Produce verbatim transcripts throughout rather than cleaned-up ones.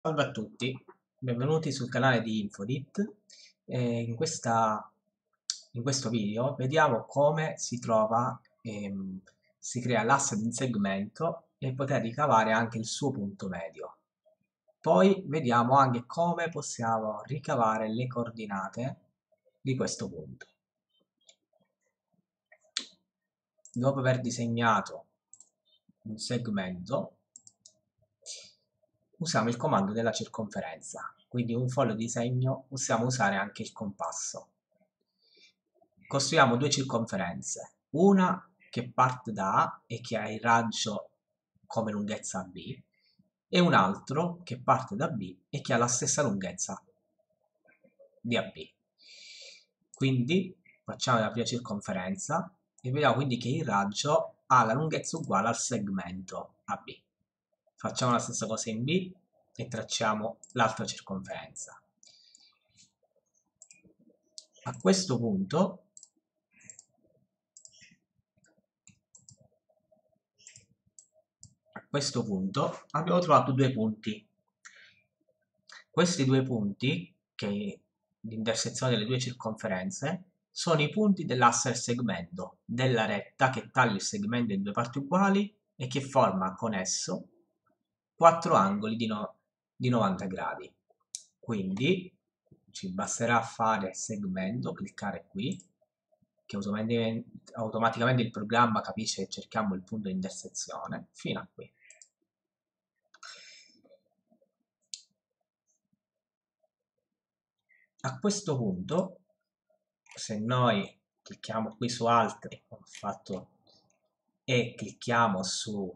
Salve a tutti, benvenuti sul canale di Infodit. Eh, in questa, in questo video vediamo come si trova, ehm, si crea l'asse di un segmento e poter ricavare anche il suo punto medio. Poi vediamo anche come possiamo ricavare le coordinate di questo punto. Dopo aver disegnato un segmento, usiamo il comando della circonferenza, quindi un foglio di disegno possiamo usare anche il compasso. Costruiamo due circonferenze, una che parte da A e che ha il raggio come lunghezza B, e un altro che parte da B e che ha la stessa lunghezza di A B. Quindi facciamo la prima circonferenza e vediamo quindi che il raggio ha la lunghezza uguale al segmento A B. Facciamo la stessa cosa in B e tracciamo l'altra circonferenza. A questo punto a questo punto abbiamo trovato due punti. Questi due punti, che l'intersezione delle due circonferenze, sono i punti dell'asse del segmento, della retta che taglia il segmento in due parti uguali e che forma con esso quattro angoli di, no, di novanta gradi. Quindi ci basterà fare segmento, cliccare qui, che automaticamente, automaticamente il programma capisce che cerchiamo il punto di intersezione, fino a qui. A questo punto, se noi clicchiamo qui su altri, come ho fatto, e clicchiamo su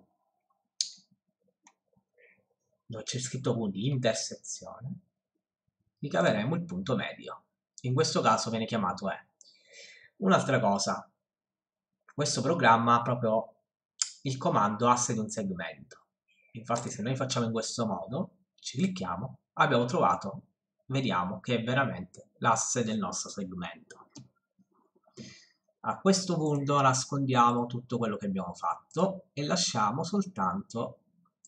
dove c'è scritto punti intersezione, ricaveremo il punto medio. In questo caso viene chiamato E. Un'altra cosa, questo programma ha proprio il comando asse di un segmento. Infatti se noi facciamo in questo modo, ci clicchiamo, abbiamo trovato, vediamo che è veramente l'asse del nostro segmento. A questo punto nascondiamo tutto quello che abbiamo fatto e lasciamo soltanto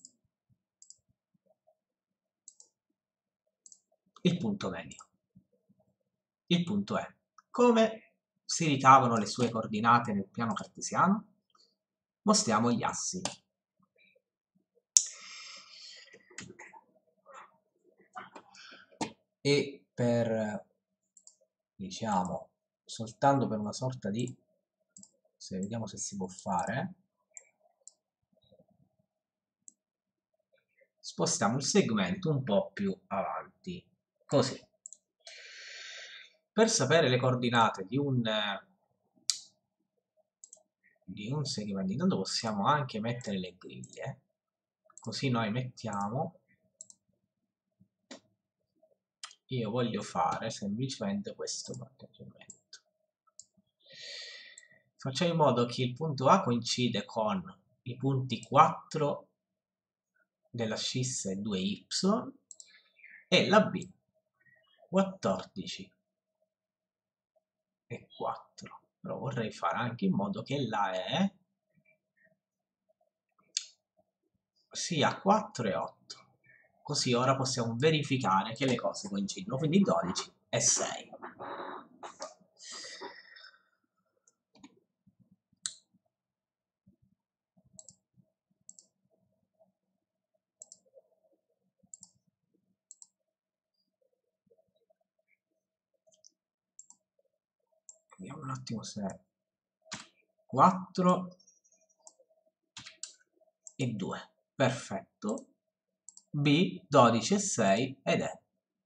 il punto medio. Il punto è: come si ricavano le sue coordinate nel piano cartesiano? Mostriamo gli assi. E per, diciamo, soltanto per una sorta di, se vediamo se si può fare, spostiamo il segmento un po' più avanti, così. Per sapere le coordinate di un, di un segmento, intanto possiamo anche mettere le griglie, così noi mettiamo, io voglio fare semplicemente questo patteggiamento. Facciamo in modo che il punto A coincide con i punti quattro della scissa e due y e la B quattordici e quattro. Però vorrei fare anche in modo che la E sia quattro e otto. Così ora possiamo verificare che le cose coincidono, quindi dodici e sei. Vediamo un attimo se quattro e due. Perfetto. B dodici e sei ed è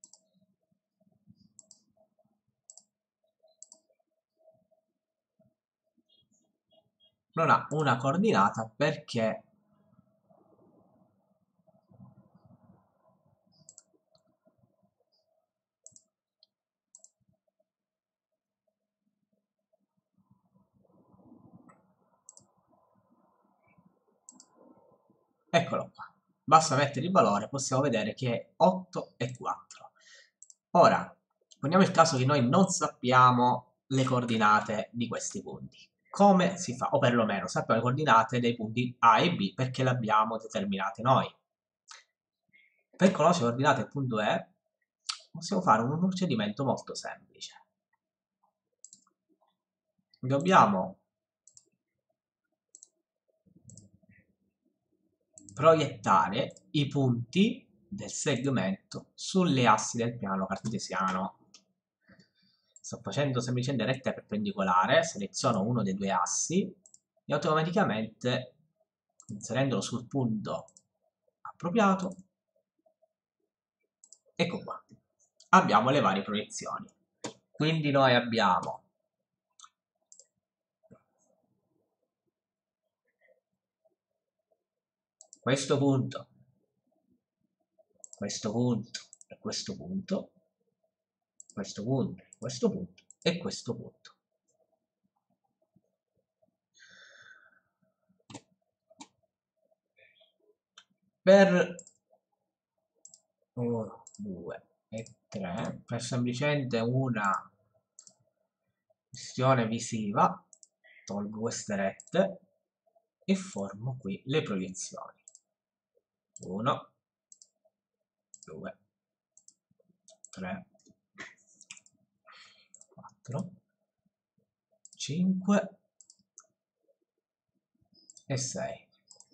non ha una coordinata perché eccolo qua. Basta mettere il valore, possiamo vedere che è otto e quattro. Ora, poniamo il caso che noi non sappiamo le coordinate di questi punti. Come si fa? O perlomeno sappiamo le coordinate dei punti A e B perché le abbiamo determinate noi. per conoscere l'ordinata il punto E possiamo fare un procedimento molto semplice. Dobbiamo proiettare i punti del segmento sulle assi del piano cartesiano. Sto facendo semplicemente retta perpendicolare, seleziono uno dei due assi e automaticamente, inserendolo sul punto appropriato, ecco qua, abbiamo le varie proiezioni. Quindi noi abbiamo questo punto, questo punto e questo punto, questo punto, questo punto e questo punto. Per uno, due e tre, per semplicemente una questione visiva, tolgo queste rette e formo qui le proiezioni. uno, due, tre, quattro, cinque e sei.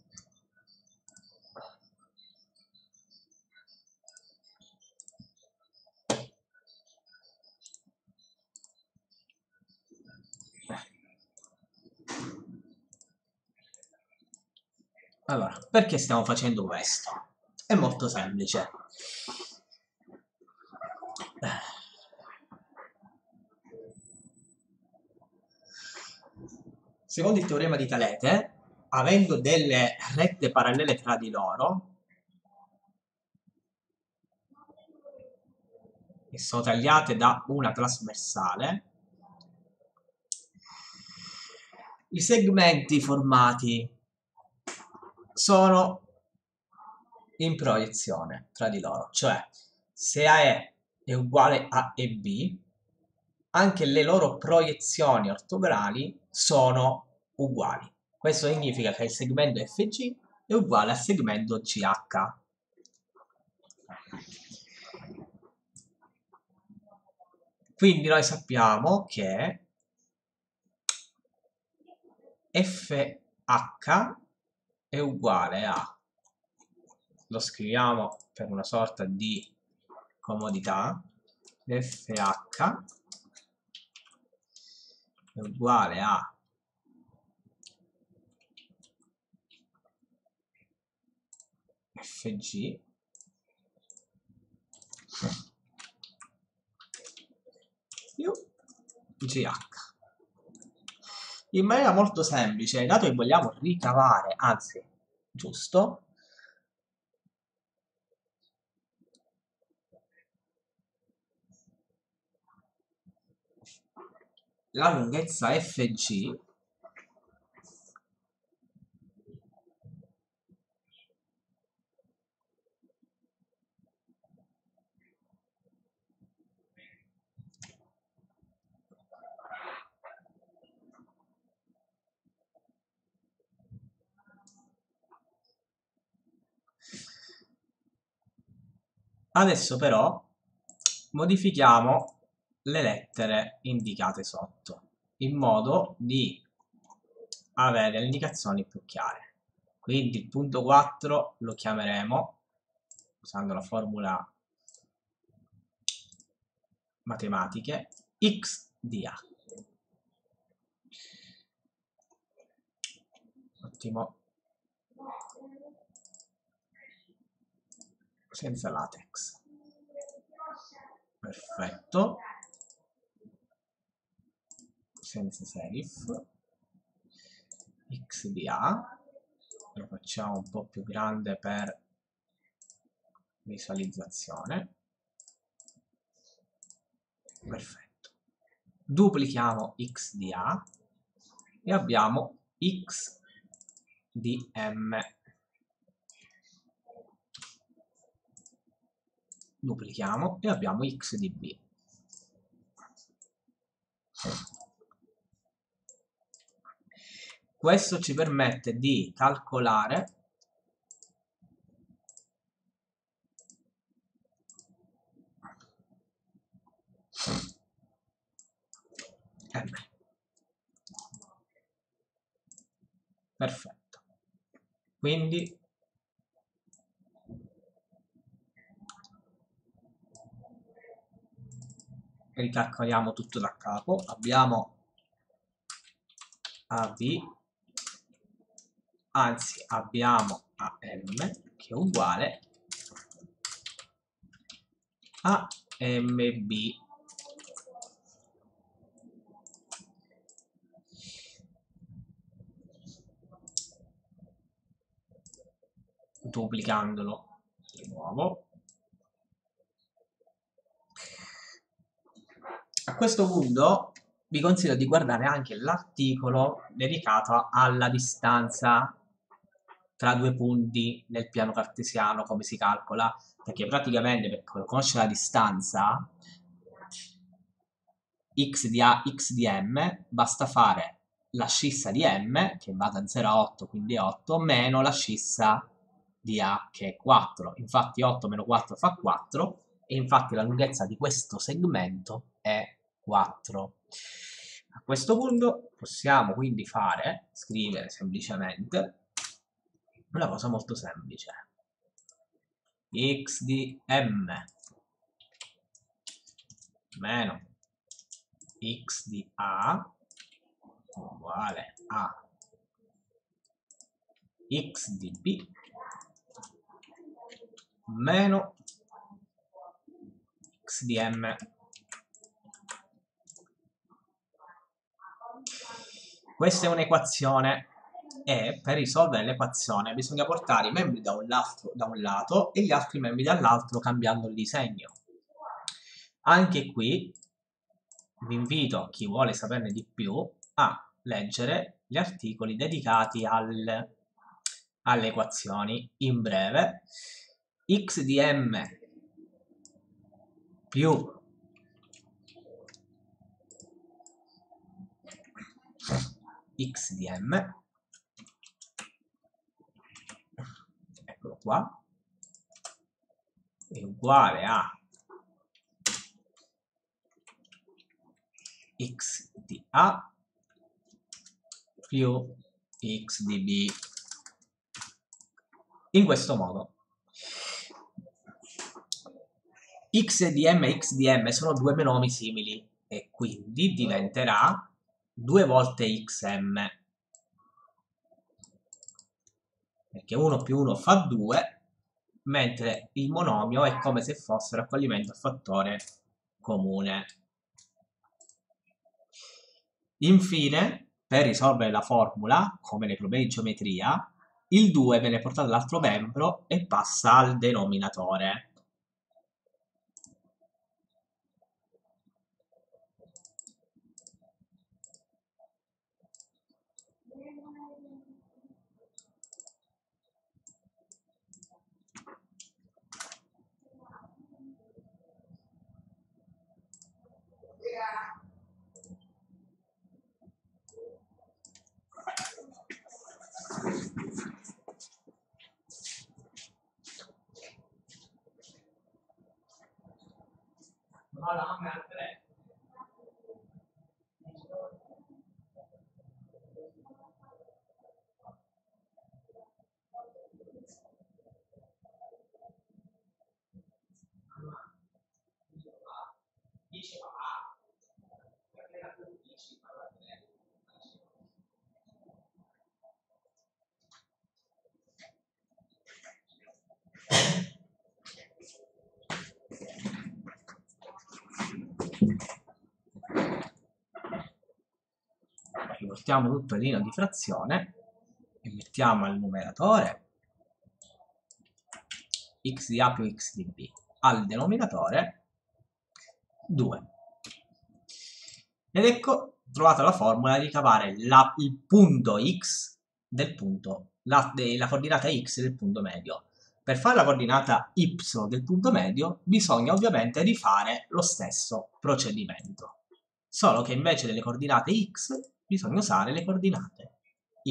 Allora, perché stiamo facendo questo? È molto semplice. Secondo il teorema di Talete, avendo delle rette parallele tra di loro, che sono tagliate da una trasversale, i segmenti formati sono in proiezione tra di loro, cioè se A E è uguale a E B, anche le loro proiezioni ortogonali sono uguali. Questo significa che il segmento F G è uguale al segmento G H. Quindi noi sappiamo che F H è uguale a, lo scriviamo per una sorta di comodità, F H è uguale a F G più G H. In maniera molto semplice, dato che vogliamo ricavare, anzi, giusto, la lunghezza F G adesso però modifichiamo le lettere indicate sotto in modo di avere le indicazioni più chiare. Quindi il punto quattro lo chiameremo, usando la formula matematiche, x di A. Ottimo. Senza latex. Perfetto. Senza serif. X di A. Lo facciamo un po' più grande per visualizzazione. Perfetto. Duplichiamo x di A e abbiamo x di M. Duplichiamo e abbiamo x di B. Questo ci permette di calcolare M. Perfetto. Quindi ricalcoliamo tutto da capo. Abbiamo A B, anzi abbiamo A M che è uguale a M B. Duplicandolo di nuovo. A questo punto vi consiglio di guardare anche l'articolo dedicato alla distanza tra due punti nel piano cartesiano, come si calcola, perché praticamente per conoscere la distanza x di A, x di M, basta fare l'ascissa di M, che va da zero a otto, quindi è otto, meno l'ascissa di A, che è quattro. Infatti otto meno quattro fa quattro, e infatti la lunghezza di questo segmento è quattro. A questo punto possiamo quindi fare, scrivere semplicemente una cosa molto semplice. X di M meno x di A uguale a x di B meno x di M. Questa è un'equazione e per risolvere l'equazione bisogna portare i membri da un, lato, da un lato e gli altri membri dall'altro cambiando il disegno. Anche qui vi invito, chi vuole saperne di più, a leggere gli articoli dedicati al, alle equazioni. In breve, x di M più x di M, eccolo qua, è uguale a x di A più x di B. In questo modo x di M e x di M sono due monomi simili e quindi diventerà due volte xm, perché uno più uno fa due, mentre il monomio è come se fosse raccoglimento a fattore comune. Infine, per risolvere la formula, come nei problemi di geometria, il due viene portato all'altro membro e passa al denominatore. Riportiamo tutto in linea di frazione e mettiamo al numeratore x di A più x di B, al denominatore due. Ed ecco trovata la formula di ricavare la, il punto x del punto, la, de, la coordinata x del punto medio. Per fare la coordinata y del punto medio bisogna ovviamente rifare lo stesso procedimento, solo che invece delle coordinate x bisogna usare le coordinate y.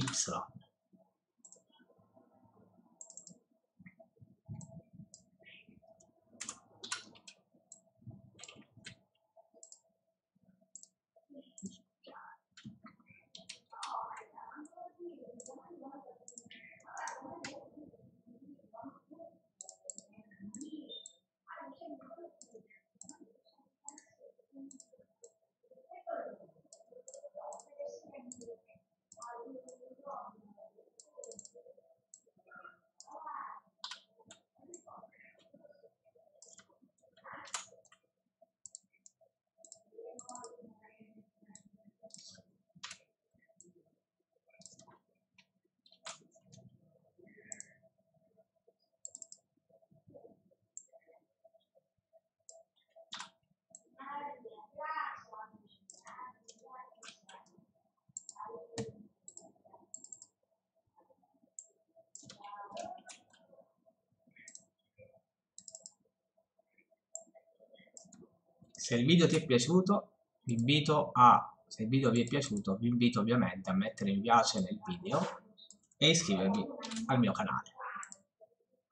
Se il video ti è piaciuto, vi invito a, se il video vi è piaciuto, vi invito ovviamente a mettere mi piace nel video e iscrivervi al mio canale.